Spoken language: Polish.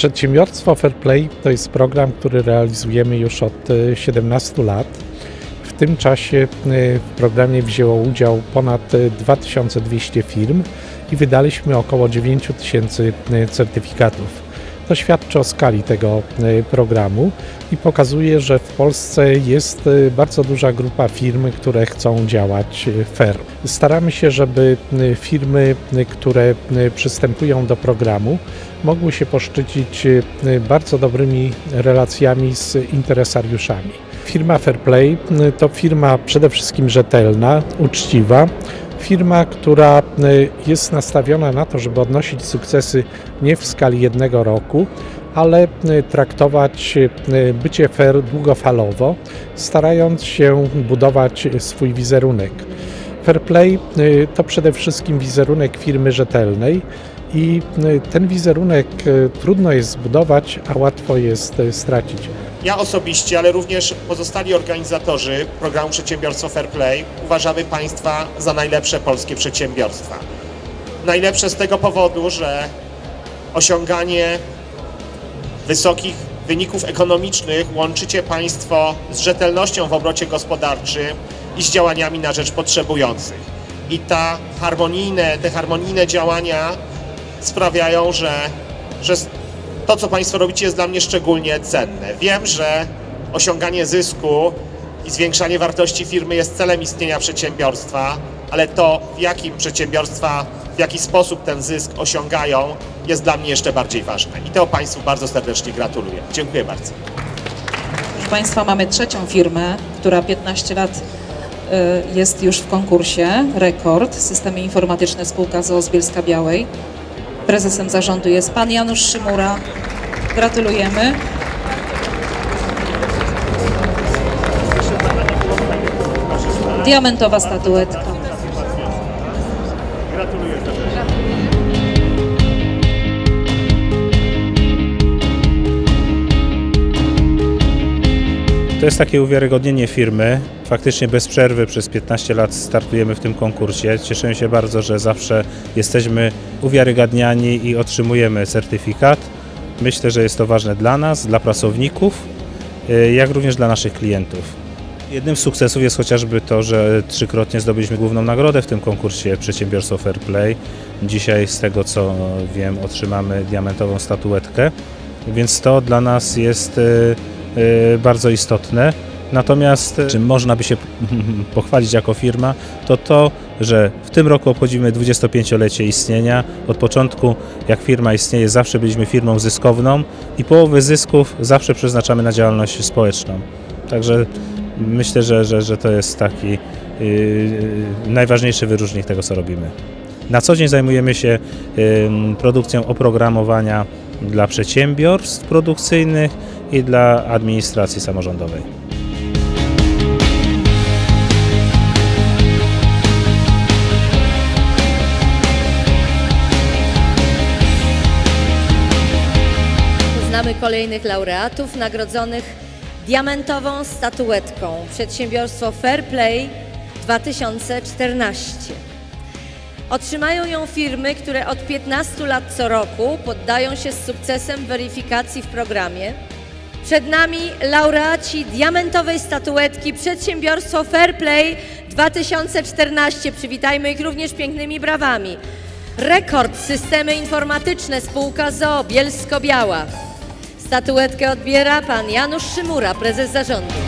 Przedsiębiorstwo Fair Play to jest program, który realizujemy już od 17 lat. W tym czasie w programie wzięło udział ponad 2200 firm i wydaliśmy około 9000 certyfikatów. To świadczy o skali tego programu i pokazuje, że w Polsce jest bardzo duża grupa firm, które chcą działać fair. Staramy się, żeby firmy, które przystępują do programu, mogły się poszczycić bardzo dobrymi relacjami z interesariuszami. Firma Fair Play to firma przede wszystkim rzetelna, uczciwa. Firma, która jest nastawiona na to, żeby odnosić sukcesy nie w skali jednego roku, ale traktować bycie fair długofalowo, starając się budować swój wizerunek. Fair Play to przede wszystkim wizerunek firmy rzetelnej i ten wizerunek trudno jest zbudować, a łatwo jest stracić. Ja osobiście, ale również pozostali organizatorzy programu Przedsiębiorstwo Fair Play uważamy Państwa za najlepsze polskie przedsiębiorstwa. Najlepsze z tego powodu, że osiąganie wysokich wyników ekonomicznych łączycie Państwo z rzetelnością w obrocie gospodarczym i z działaniami na rzecz potrzebujących. I te harmonijne działania sprawiają, że to, co Państwo robicie, jest dla mnie szczególnie cenne. Wiem, że osiąganie zysku i zwiększanie wartości firmy jest celem istnienia przedsiębiorstwa, ale to, w jaki sposób ten zysk osiągają, jest dla mnie jeszcze bardziej ważne. I to Państwu bardzo serdecznie gratuluję. Dziękuję bardzo. Proszę Państwa, mamy trzecią firmę, która 15 lat jest już w konkursie. Rekord, Systemy Informatyczne Spółka z o.o. z Bielska-Białej. Prezesem zarządu jest pan Janusz Szymura. Gratulujemy. Diamentowa statuetka. Gratuluję serdecznie. To jest takie uwiarygodnienie firmy. Faktycznie bez przerwy przez 15 lat startujemy w tym konkursie. Cieszymy się bardzo, że zawsze jesteśmy uwiarygadniani i otrzymujemy certyfikat. Myślę, że jest to ważne dla nas, dla pracowników, jak również dla naszych klientów. Jednym z sukcesów jest chociażby to, że 3-krotnie zdobyliśmy główną nagrodę w tym konkursie Przedsiębiorstwo Fair Play. Dzisiaj, z tego co wiem, otrzymamy diamentową statuetkę, więc to dla nas jest bardzo istotne. Natomiast czym można by się pochwalić jako firma, to, że w tym roku obchodzimy 25-lecie istnienia. Od początku, jak firma istnieje, zawsze byliśmy firmą zyskowną i połowę zysków zawsze przeznaczamy na działalność społeczną. Także myślę, że to jest taki najważniejszy wyróżnik tego, co robimy. Na co dzień zajmujemy się produkcją oprogramowania dla przedsiębiorstw produkcyjnych i dla administracji samorządowej. Znamy kolejnych laureatów nagrodzonych diamentową statuetką Przedsiębiorstwo Fair Play 2014. Otrzymają ją firmy, które od 15 lat co roku poddają się z sukcesem weryfikacji w programie. Przed nami laureaci diamentowej statuetki Przedsiębiorstwo Fair Play 2014. Przywitajmy ich również pięknymi brawami. Rekord, Systemy Informatyczne Spółka z o.o. Bielsko-Biała. Statuetkę odbiera pan Janusz Szymura, prezes zarządu.